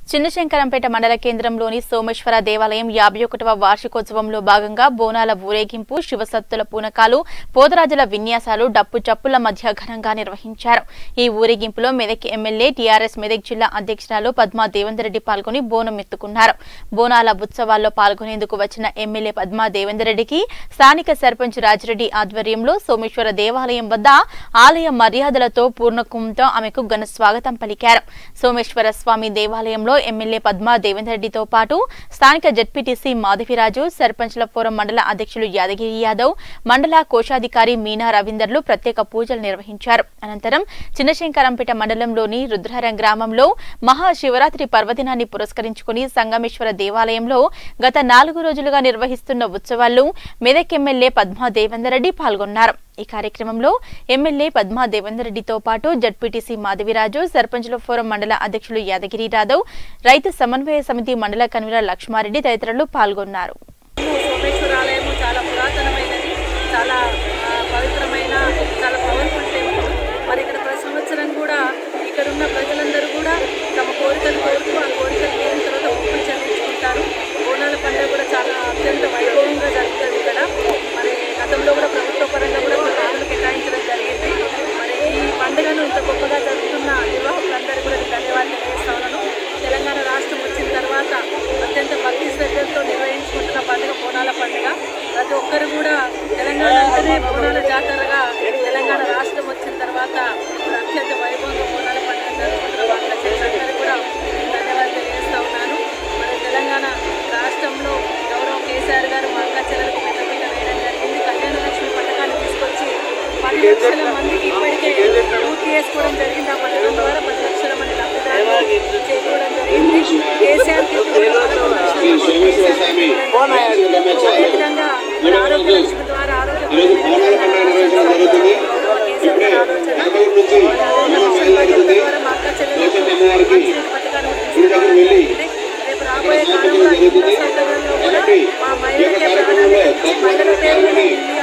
చిన్నశంకరంపేట మండల కేంద్రంలోని సోమేశ్వర దేవాలయం 51వ వార్షికోత్సవంలో భాగంగా బోనాల ఊరేగింపు, శివసత్తుల పూనకాలు, పోతరాజుల విన్యాసాలు డప్పు చప్పుల మధ్య ఘనంగా నిర్వహించారు. ఈ ఊరేగింపులో మెదక్ ఎమ్మెల్యే, టీఆర్ఎస్ మెదక్ జిల్లా అధ్యక్షురాలు పద్మా దేవేందర్ రెడ్డి పాల్గొని బోనం ఎత్తుకున్నారు. బోనాల ఉత్సవాల్లో పాల్గొనేందుకు వచ్చిన ఎమ్మెల్యే పద్మా దేవేందర్ రెడ్డికి స్థానిక సర్పంచ్ రాజిరెడ్డి ఆధ్వర్యంలో సోమేశ్వర దేవాలయం వద్ద ఆలయ మర్యాదలతో పూర్ణకుంభంతో ఆమెకు ఘన స్వాగతం పలికారు. సోమేశ్వర స్వామి దేవాలయంలో ఎమ్మెల్యే పద్మా దేవేందర్ రెడ్డితో పాటు స్థానిక జెడ్పీటీసీ మాధవిరాజు, సర్పంచ్ల ఫోరం మండల అధ్యక్షులు యాదగిరి యాదవ్, మండల కోశాధికారి మీనా రవీందర్లు ప్రత్యేక పూజలు నిర్వహించారు. అనంతరం చిన్నశంకరంపేట మండలంలోని రుద్రహరం గ్రామంలో మహాశివరాత్రి పర్వదినాన్ని పురస్కరించుకుని సంగమేశ్వర దేవాలయంలో గత 4 రోజులుగా నిర్వహిస్తున్న ఉత్సవాల్లో మెదక్ ఎమ్మెల్యే పద్మా దేవేందర్ రెడ్డి పాల్గొన్నారు. ఈ కార్యక్రమంలో ఎమ్మెల్యే పద్మా దేవేందర్ రెడ్డితో పాటు జడ్పీటీసీ మాధవిరాజు, సర్పంచుల ఫోరం మండల అధ్యక్షులు యాదగిరి యాదవ్, రైతు సమన్వయ సమితి మండల కన్వీనర్ లక్ష్మారెడ్డి తదితరులు పాల్గొన్నారు. సోమేశ్వర ఆలయము చాలా పురాతనమైనది, చాలా పవిత్రమైన, చాలా పవర్ఫుల్ టెంపుల్. మరి ఇక్కడ ప్రతి సంవత్సరం కూడా ఇక్కడున్న ప్రజలందరూ కూడా తమ కోరికలు కోరుతూ ఆ కోరికలు తీరిన తర్వాత మొక్కులు చెల్లించుకుంటారు. బోనాల పండుగ కూడా చాలా అత్యంత వైభవంగా జరుగుతుంది ఇక్కడ. మరి గతంలో కూడా ప్రభుత్వ పరంగా కూడా కొన్ని రోజులు కేటాయించడం జరిగింది. మరి ఈ పండుగను ఇంత గొప్పగా జరుగుతున్న నిర్వాహకులందరూ కూడా ధన్యవాదాలు తెలియజేస్తాను. తెలంగాణ రాష్ట్రం వచ్చిన తర్వాత అత్యంత భక్తి శ్రద్ధలతో నిర్వహించుకుంటున్న పండుగ బోనాల పండుగ. ప్రతి ఒక్కరు కూడా తెలంగాణ అంటేనే బోనాల జాతరగా తెలంగాణ రాష్ట్రం వచ్చిన తర్వాత అత్యంత వైభవంగా బోనాల పండుగ జరుగుతున్న వాళ్ళ చెల్లెలందరూ కూడా ధన్యవాదాలు తెలియజేస్తా ఉన్నాను. మరి తెలంగాణ రాష్ట్రంలో గౌరవ కేసీఆర్ గారు మా అక్క చెల్లెలకు పెద్దపీట వేయడం జరిగింది. కళ్యాణ లక్ష్మి పథకాన్ని తీసుకొచ్చి 10 లక్షల మందికి ఇప్పటికే పూర్తి చేసుకోవడం జరిగింది. ఆ పథకం ద్వారా 10 లక్షల మంది లబ్ధిదారులు చేకూరడం జరిగింది. కేసీఆర్ అదేవిధంగా ఆరోగ్య లక్ష్మి ద్వారా మా అక్క చెల్లెలకు పథకాన్ని తీసుకురావడం జరిగింది. రేపు రాబోయే కాలంలో ఈ సౌకర్యంలో కూడా మా మహిళలకే ప్రాధాన్యత ఇచ్చి మహిళల పేరు